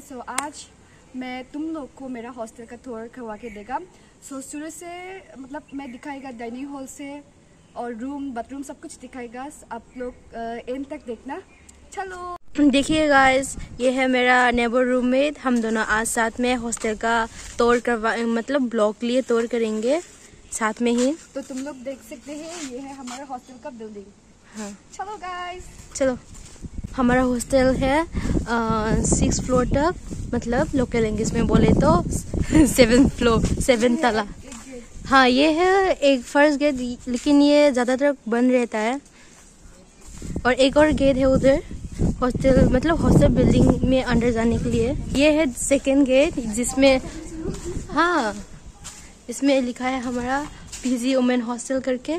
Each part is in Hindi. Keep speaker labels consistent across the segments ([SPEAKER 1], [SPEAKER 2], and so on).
[SPEAKER 1] सो आज मैं तुम लोग को मेरा हॉस्टल का टूर करवा के देगा। सो शुरू से मतलब मैं दिखाएगा डाइनिंग हॉल से और रूम बाथरूम सब कुछ दिखाएगा। आप लोग एंड तक देखना। चलो
[SPEAKER 2] देखिए गाइस, ये है मेरा नेबर रूममेट। हम दोनों आज साथ में हॉस्टल का टूर करवा मतलब ब्लॉग लिए टूर करेंगे साथ में ही।
[SPEAKER 1] तो तुम लोग देख सकते हैं ये है हमारा हॉस्टल का बिल्डिंग।
[SPEAKER 2] हाँ
[SPEAKER 1] चलो गाइस,
[SPEAKER 2] चलो। हमारा हॉस्टल है 6 फ्लोर तक, मतलब लोकल लैंग्वेज में बोले तो 7 फ्लोर 7 तला। हाँ ये है एक फर्स्ट गेट, लेकिन ये ज़्यादातर बंद रहता है। और एक और गेट है उधर हॉस्टल मतलब हॉस्टल बिल्डिंग में अंदर जाने के लिए। ये है सेकेंड गेट जिसमें हाँ इसमें लिखा है हमारा पीजी वुमेन हॉस्टल करके।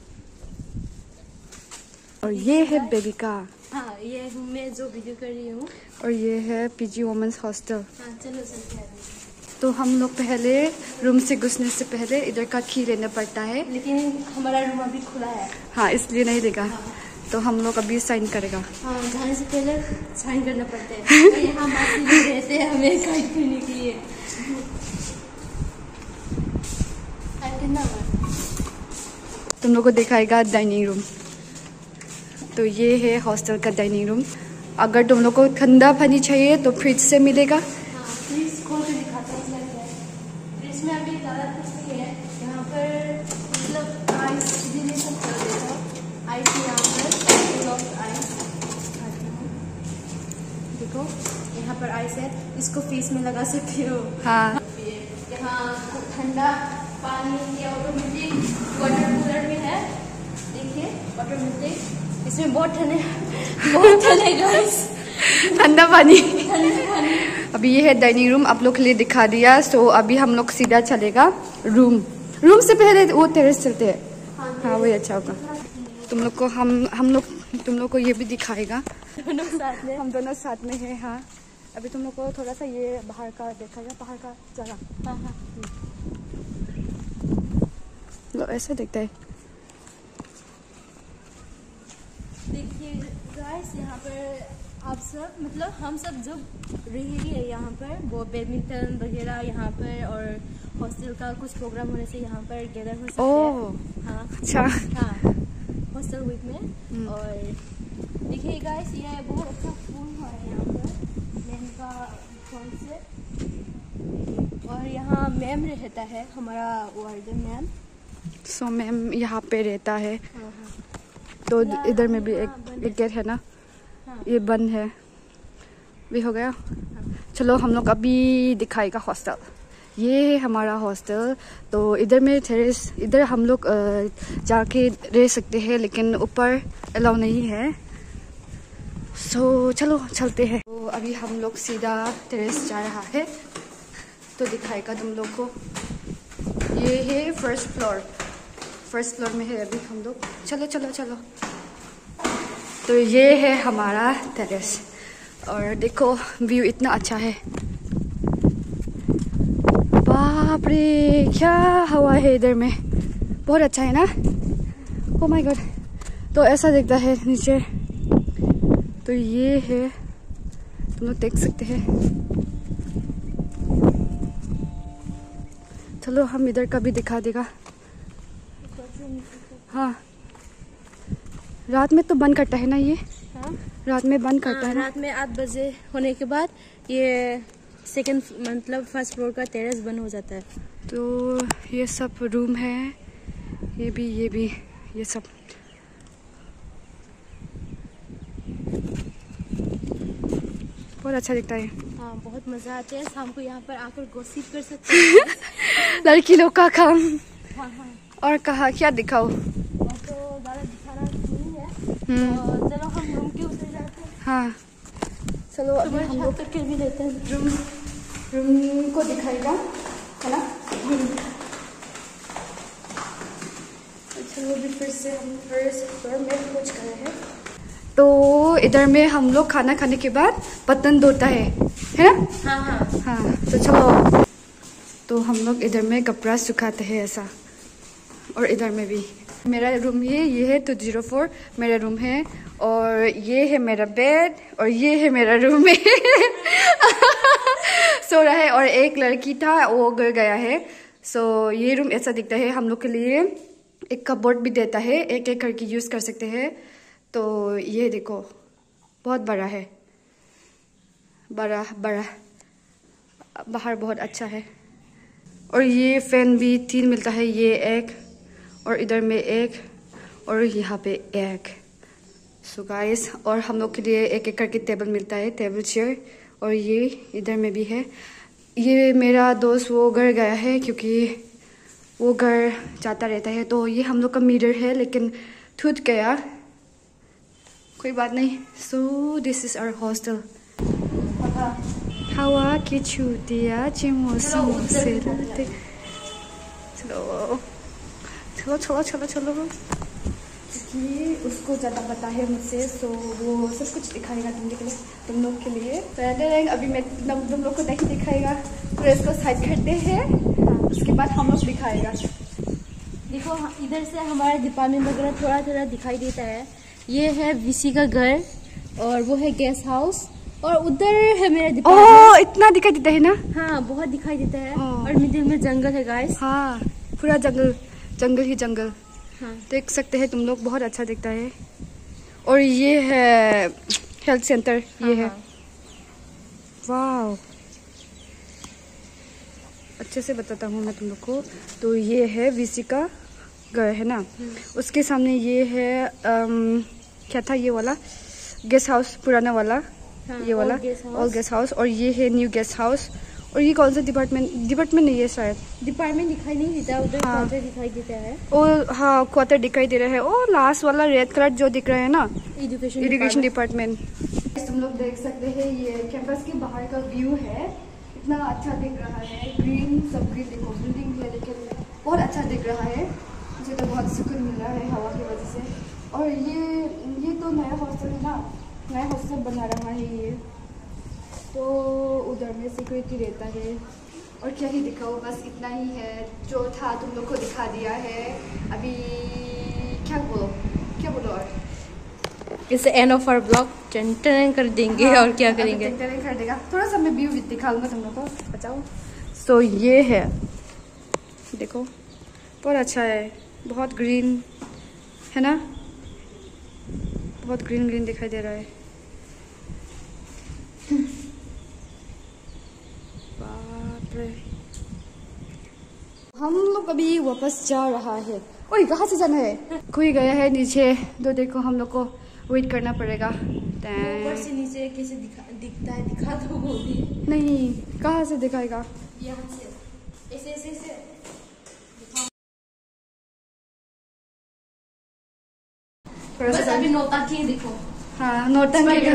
[SPEAKER 1] और ये है बेबिका।
[SPEAKER 2] हाँ ये मैं जो वीडियो कर रही हूँ।
[SPEAKER 1] और ये है पीजी वुमेन्स हॉस्टल।
[SPEAKER 2] हाँ चलो चलते हैं।
[SPEAKER 1] तो हम लोग पहले रूम से घुसने से पहले इधर का की लेना पड़ता है,
[SPEAKER 2] लेकिन हमारा रूम अभी खुला है।
[SPEAKER 1] हाँ इसलिए नहीं देगा। तो हम लोग अभी साइन करेगा।
[SPEAKER 2] हाँ जाने से पहले साइन करना पड़ता है। तो यहाँ बाकी लोग रहते हैं हमें गाइड करने के लिए। साइन करना है।
[SPEAKER 1] तुम लोग को दिखाएगा डाइनिंग रूम। तो ये है हॉस्टल का डाइनिंग रूम। अगर तुम लोग को ठंडा पानी चाहिए तो फ्रिज से मिलेगा।
[SPEAKER 2] हाँ फ्रिज खोल के दिखाते हैं क्या क्या है। फ्रिज में अभी ज़्यादा कुछ नहीं है। यहाँ पर मतलब आइस इजीली सब कर देगा। आइस यहाँ पर लॉफ्ट आइस देखो, यहाँ पर आइस है, इसको फेस में लगा सकते हो।
[SPEAKER 1] हाँ
[SPEAKER 2] यहाँ ठंडा पानी या ऑटोमेटिक वाटर कूलर भी है। देखिए ऑटोमेटिक, इसमें बहुत ठंड है गाइस।
[SPEAKER 1] ठंडा पानी। अभी ये है डाइनिंग रूम, आप लोग के लिए दिखा दिया। सो अभी हम लोग सीधा चलेगा रूम से पहले वो टेरेस चलते हैं। हाँ वही अच्छा होगा। तुम लोग को तुम लोग को ये भी दिखाएगा।
[SPEAKER 2] दोनों साथ में,
[SPEAKER 1] हम दोनों साथ में है। हाँ अभी तुम लोग को थोड़ा सा ये बाहर का देखाएगा, बाहर का जगह।
[SPEAKER 2] हाँ हाँ
[SPEAKER 1] लो ऐसे देखते हैं।
[SPEAKER 2] देखिए गाइस, यहाँ पर आप सब मतलब हम सब जो रहेंगे यहाँ पर, वो बैडमिंटन वगैरह यहाँ पर और हॉस्टल का कुछ प्रोग्राम होने से यहाँ पर गैदर हो सकते हैं। हाँ
[SPEAKER 1] अच्छा।
[SPEAKER 2] हाँ हॉस्टल वीक में। और देखिए गाइस, ये बहुत अच्छा फूल हुआ है यहाँ पर मैम का फूल से। और यहाँ मैम रहता है हमारा वार्डन मैम।
[SPEAKER 1] सो मैम यहाँ पे रहता है।
[SPEAKER 2] हाँ हाँ।
[SPEAKER 1] तो इधर में भी एक गेट है ना।
[SPEAKER 2] हाँ।
[SPEAKER 1] ये बंद है। भी हो गया। चलो हम लोग अभी दिखाएगा हॉस्टल। ये है हमारा हॉस्टल। तो इधर में टेरेस, इधर हम लोग जाके रह सकते हैं, लेकिन ऊपर अलाउ नहीं है। सो चलो चलते हैं। तो अभी हम लोग सीधा टेरेस जा रहा है, तो दिखाएगा तुम लोग को। ये है फर्स्ट फ्लोर में है अभी हम लोग। चलो चलो चलो। तो ये है हमारा टेरेस और देखो व्यू इतना अच्छा है। बाप रे क्या हवा है इधर में, बहुत अच्छा है ना। Oh my god. तो ऐसा दिखता है नीचे। तो ये है, तुम लोग देख सकते हैं। चलो हम इधर का भी दिखा देगा। हाँ रात में तो बंद करता है ना ये।
[SPEAKER 2] हाँ?
[SPEAKER 1] रात में बंद करता है ना।
[SPEAKER 2] रात में 8 बजे होने के बाद ये सेकंड मतलब फर्स्ट फ्लोर का टेरेस बंद हो जाता है।
[SPEAKER 1] तो ये सब रूम है, ये भी ये सब। बहुत अच्छा दिखता है।
[SPEAKER 2] हाँ बहुत मजा आता है। शाम को यहाँ पर आकर गॉसिप कर सकते हैं।
[SPEAKER 1] लड़की लोग का काम।
[SPEAKER 2] हाँ हाँ।
[SPEAKER 1] और कहा क्या दिखाओ।
[SPEAKER 2] तो ज़्यादा दिखाना नहीं है। तो चलो हम रूम के उतर जाते हैं।
[SPEAKER 1] हाँ चलो अभी हम लोग
[SPEAKER 2] करके भी लेते हैं।
[SPEAKER 1] रूम को दिखाएगा है ना। चलो अभी फिर से हम फर्स्ट फ्लोर में पहुंच गए हैं। तो इधर में हम लोग खाना खाने के बाद बर्तन धोता है ना।
[SPEAKER 2] हाँ हाँ
[SPEAKER 1] हाँ तो चलो। तो हम लोग इधर में कपड़ा सुखाते हैं ऐसा। और इधर में भी मेरा रूम ये है 204 मेरा रूम है। और ये है मेरा बेड और ये है मेरा रूम में। सो रहा है और एक लड़की था वो गिर गया है। सो ये रूम ऐसा दिखता है। हम लोग के लिए एक कपबोर्ड भी देता है, एक एक करके यूज़ कर सकते हैं। तो ये देखो बहुत बड़ा है, बड़ा बड़ा, बाहर बहुत अच्छा है। और ये फैन भी 3 मिलता है, ये एक और इधर में एक और यहाँ पे एक। सो गाइस, और हम लोग के लिए एक एक करके टेबल मिलता है, टेबल चेयर। और ये इधर में भी है। ये मेरा दोस्त वो घर गया है क्योंकि वो घर जाता रहता है। तो ये हम लोग का मिरर है लेकिन टूट गया, कोई बात नहीं। So this is our hostel. हवा की छुट्टियाँ मौसम से लगते। चलो चलो चलो चलो चलो, क्योंकि उसको ज़्यादा पता है मुझसे, सो वो सब कुछ दिखाएगा तुम लोग के लिए। तो अभी मैं तुम लोग को नहीं दिखाएगा, तो इसको साइड करते हैं, उसके बाद हम लोग दिखाएगा।
[SPEAKER 2] देखो इधर से हमारा डिपार्टमेंट वगैरह थोड़ा थोड़ा दिखाई देता है। ये है वीसी का घर और वो है गेस्ट हाउस, और उधर है मेरा डिपार्टमेंट।
[SPEAKER 1] इतना दिखाई देता है ना?
[SPEAKER 2] हाँ बहुत दिखाई देता है। और मिडिल में जंगल है गाइस।
[SPEAKER 1] हाँ पूरा जंगल, जंगल ही जंगल।
[SPEAKER 2] हाँ
[SPEAKER 1] देख सकते हैं तुम लोग, बहुत अच्छा दिखता है। और ये है हेल्थ सेंटर, ये है। वाह, अच्छे से बताता हूँ मैं तुम लोग को। तो ये है वीसी का घर है ना, उसके सामने ये है क्या था ये वाला गेस्ट हाउस, पुराना वाला। हाँ, ये वाला ओल्ड गेस्ट हाउस। और ये है न्यू गेस्ट हाउस। और ये कौन सा डिपार्टमेंट नहीं है शायद,
[SPEAKER 2] डिपार्टमेंट दिखाई नहीं देता, उधर क्वार्टर दिखाई देता है।
[SPEAKER 1] और हाँ क्वार्टर दिखाई दे रहा है। और लास्ट वाला रेड कलर जो दिख रहा है ना, एजुकेशन डिपार्टमेंट। तुम लोग देख सकते हैं ये कैंपस के बाहर का व्यू है, इतना अच्छा दिख रहा है। ग्रीन, सब ग्रीन देखो, बिल्डिंग है लेकिन बहुत अच्छा दिख रहा है। मुझे तो बहुत सुकून मिल रहा है हवा की वजह से। और ये तो नया हॉस्टल है ना, नया हॉस्टल बना रहा है ये, तो उधर में सिक्योरिटी रहता है। और क्या ही दिखाओ, बस इतना ही है जो था तुम लोग को दिखा दिया है। अभी क्या बोलो और
[SPEAKER 2] इसे एंड ऑफ आवर ब्लॉग टेंटन कर देंगे। हाँ, और क्या करेंगे,
[SPEAKER 1] कर देगा। थोड़ा सा मैं व्यू दिखाऊंगा तुम लोग को, बचाओ। सो ये है, देखो बहुत अच्छा है, बहुत ग्रीन है ना, बहुत ग्रीन ग्रीन दिखाई दे रहा है। बाप रे, हम लोग अभी वापस जा रहा है। ओए कहाँ से जाना है? कोई गया है नीचे, तो देखो हम लोग को वेट करना पड़ेगा।
[SPEAKER 2] ऊपर से नीचे कैसे दिखता है, दिखा दो वो भी।
[SPEAKER 1] नहीं, कहाँ से दिखाएगा?
[SPEAKER 2] यहाँ से ऐसे बस अभी नौटंकी देखो।
[SPEAKER 1] हाँ नौटंकी।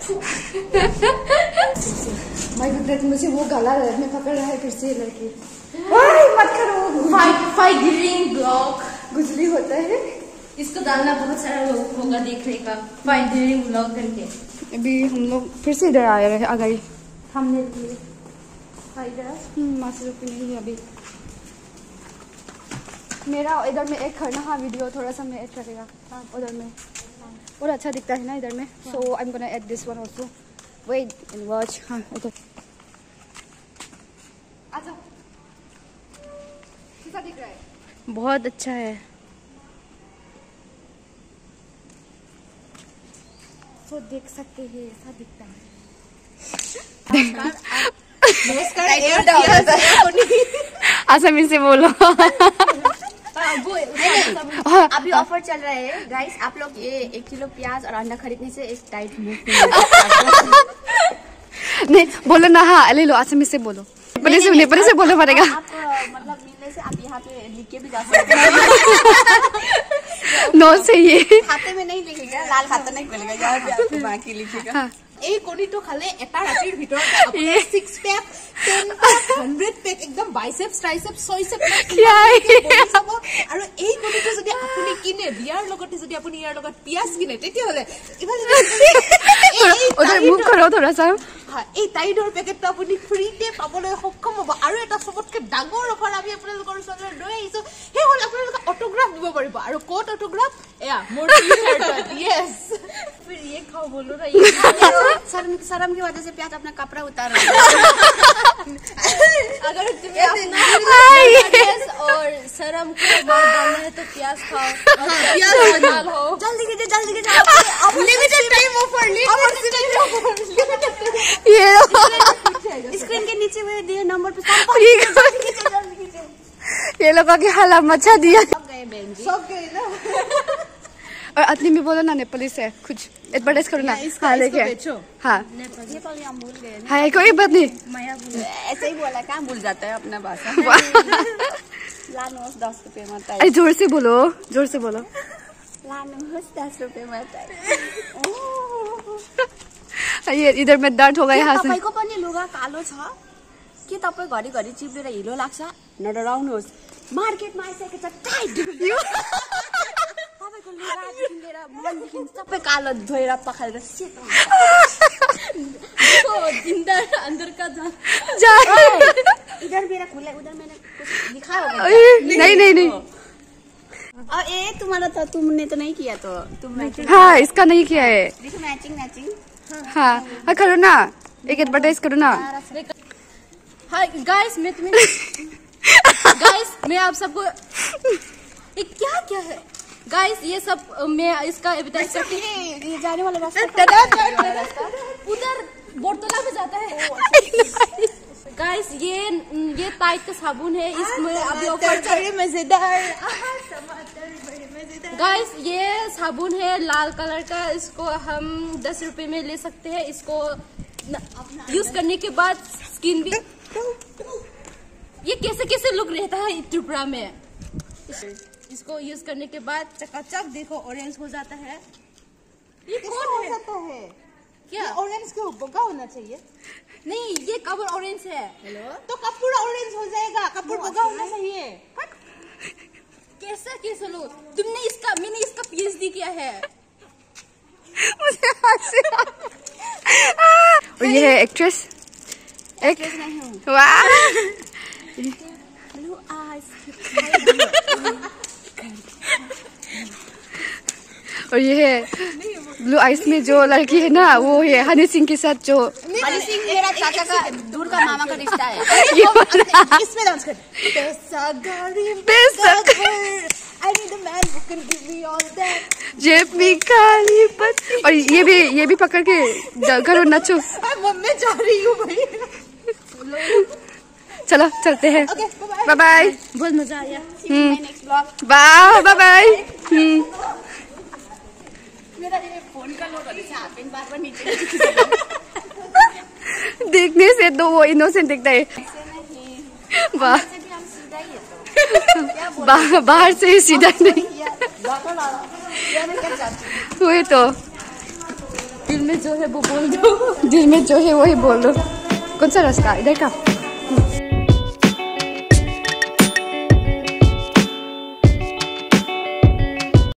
[SPEAKER 1] माय गुडनेस, मुझे वो गला में पकड़ रहा है फिर से लड़की। मत करो,
[SPEAKER 2] फाइव गिरिंग ब्लॉग
[SPEAKER 1] गुजरी होता है।
[SPEAKER 2] इसको डालना बहुत सारा लोग होगा देखने का, फाइव गिरिंग ब्लॉग करके।
[SPEAKER 1] अभी हम लोग फिर से इधर आए रहे, आ गई
[SPEAKER 2] हमने लिए
[SPEAKER 1] मासी रुपये नहीं है अभी। मेरा इधर में एक करना, हाँ वीडियो थोड़ा सा मैं ऐड करेगा। हाँ उधर में बहुत अच्छा दिखता है ना इधर में। So I am gonna add this one also, wait and watch. हाँ इधर आ जाओ, कैसा दिख रहा है?
[SPEAKER 2] बहुत अच्छा है।
[SPEAKER 1] तो देख सकते हैं ऐसा दिखता है। आसामी से बोलो।
[SPEAKER 3] अभी ऑफर चल रहा है गाइस, आप लोग ये 1 किलो प्याज और अंडा खरीदने से एक टाइट
[SPEAKER 1] नहीं बोलो ना। हाँ ले लो, आसामी से बोलो, पहले से बोलना पड़ेगा।
[SPEAKER 3] आप मतलब मिलने से आप यहाँ पे लिख के भी जा सकते हैं।
[SPEAKER 1] नोट से ये
[SPEAKER 3] खाते में नहीं लिखेगा, लाल खाता नहीं खोलेगा, यहाँ पे आपको बाकी लिखेगा।
[SPEAKER 1] हाँ।
[SPEAKER 3] এই কণীটো খালে এটা ৰাতিৰ ভিতৰত আপোনাৰ 6 পেক 10 পেক 100 পেক একদম বাইসেপস ট্ৰাইসেপস ছয়সেপ আৰু এই কণীটো যদি আপুনি কিনে বিয়াৰ লগতে যদি আপুনি ইয়াৰ লগত পিয়াজ কিনে তেতিয়া হলে
[SPEAKER 1] उधर मूव करो थोड़ा सा।
[SPEAKER 3] हाँ এই টাইডৰ পেকেটটো আপুনি ফ্ৰীতে পাবলৈ সক্ষম হ'ব। আৰু এটা সবতকে ডাঙৰ অফাৰ আমি আপোনালোকৰ ওচৰলৈ লৈ আহিছো, সেই হ'ল আপোনালোকে অটোগ্ৰাফ দিব পাৰিব। আৰু কোড অটোগ্ৰাফ এয়া মোৰ টি-শাৰ্টত। यस फिर ये खाओ बोलो ना, ये शर्म की वजह से प्याज अपना कपड़ा उतार रहा है।
[SPEAKER 2] अगर तुम्हें अपना और शर्म को मार डालना है तो प्याज खाओ। प्याज डालो। जल्दी कीजिए जल्दी कीजिए। Limited time offer. ये स्क्रीन के नीचे में दिए नंबर पे
[SPEAKER 1] ये लोगों की हालत मचा दिया।
[SPEAKER 3] सब गए ना।
[SPEAKER 1] और अतनी भी बोलो ना नेपाली से कुछ एडवर्टाइज करो ना। हाँ देखिए हाँ
[SPEAKER 2] नेपाली हम भूल गए।
[SPEAKER 1] हाँ कोई बात नहीं।
[SPEAKER 4] ऐसे ही बोला कहाँ भूल जाता है अपना भाषा। लानुहोस् 10 रुपियाँमा त।
[SPEAKER 1] अरे जोर से बोलो जोर से बोलो।
[SPEAKER 4] लानुहोस् 10 रुपियाँमा त।
[SPEAKER 1] ये इधर में दर्द होगा यहाँ से।
[SPEAKER 4] तपाईको पनि लुगा कालो छ के तपाईँ घरिघरि चिप्लेर हिलो लाग्छ? नडराउनुहोस् मार्केटमा आइसकेको छ टाइट। तपाईको लुगादेखि लिएर मनदेखि सबै कालो धोएर पखालेर सेतो हुन्छ। अंदर का जा इधर मेरा खुला उधर मैंने कुछ लिखा होगा।
[SPEAKER 1] नहीं
[SPEAKER 4] ए तुम्हारा तो तुमने तो नहीं किया तो तुम मैचिंग।
[SPEAKER 1] हाँ इसका नहीं किया है।
[SPEAKER 4] देखो मैचिंग
[SPEAKER 1] हाँ करो ना एक एडवर्टाइज करो ना।
[SPEAKER 2] हाँ गाइस मैं आप सबको क्या क्या है गाइस ये सब मैं इसका एडवर्टाइज करती हूँ।
[SPEAKER 4] ये जाने वाला रास्ता
[SPEAKER 2] उधर बोर्तला में जाता है। गाइस ये टाइट का साबुन है इसमें अभी ऑफर
[SPEAKER 3] बड़े मजेदार।
[SPEAKER 2] गाइस ये साबुन है लाल कलर का। इसको हम 10 रुपए में ले सकते हैं। इसको यूज करने के बाद स्किन भी ये कैसे लुक रहता है त्रिपुरा में। इसको यूज करने के बाद चकाचक देखो ऑरेंज हो जाता है। ये कौन
[SPEAKER 3] हो
[SPEAKER 2] है?
[SPEAKER 3] जाता है
[SPEAKER 2] क्या
[SPEAKER 3] ऑरेंज क्यों बगा होना चाहिए?
[SPEAKER 2] नहीं ये कवर ऑरेंज है।
[SPEAKER 3] हेलो तो कपूर ऑरेंज हो जाएगा। कपूर बगा होना चाहिए।
[SPEAKER 2] कैसा लो मैंने इसका पीएचडी किया है।
[SPEAKER 1] मुझे हंसी और ये है एक्ट्रेस वाह
[SPEAKER 4] ब्लू आईज।
[SPEAKER 1] और ये है ब्लू आइस में जो लड़की है ना वो है हनी सिंह के साथ जो
[SPEAKER 4] हनी सिंह मेरा चाचा का दूर का मामा का रिश्ता है।
[SPEAKER 3] इसमें डांस कर। पैसा गाड़ी
[SPEAKER 1] पैसा
[SPEAKER 3] I need a man who can give me all that.
[SPEAKER 1] जेब में काली पत्ती। और ये भी पकड़ के करो नचो।
[SPEAKER 3] मम्मी जा रही हूँ भाई।
[SPEAKER 1] चलो चलते हैं। Bye bye.
[SPEAKER 2] बहुत मजा आया।
[SPEAKER 4] Next blog
[SPEAKER 1] bye bye.
[SPEAKER 4] मेरा ये फोन का लोग अभी हाथ में बार नीचे
[SPEAKER 1] देखने से तो वो इनोसेंट दिखता है। वाह बाहर से ही सीधा नहीं। वही तो
[SPEAKER 2] दिल में जो है वो बोल दो।
[SPEAKER 1] दिल में जो है वही बोल दो। कौन सा रास्ता इधर का?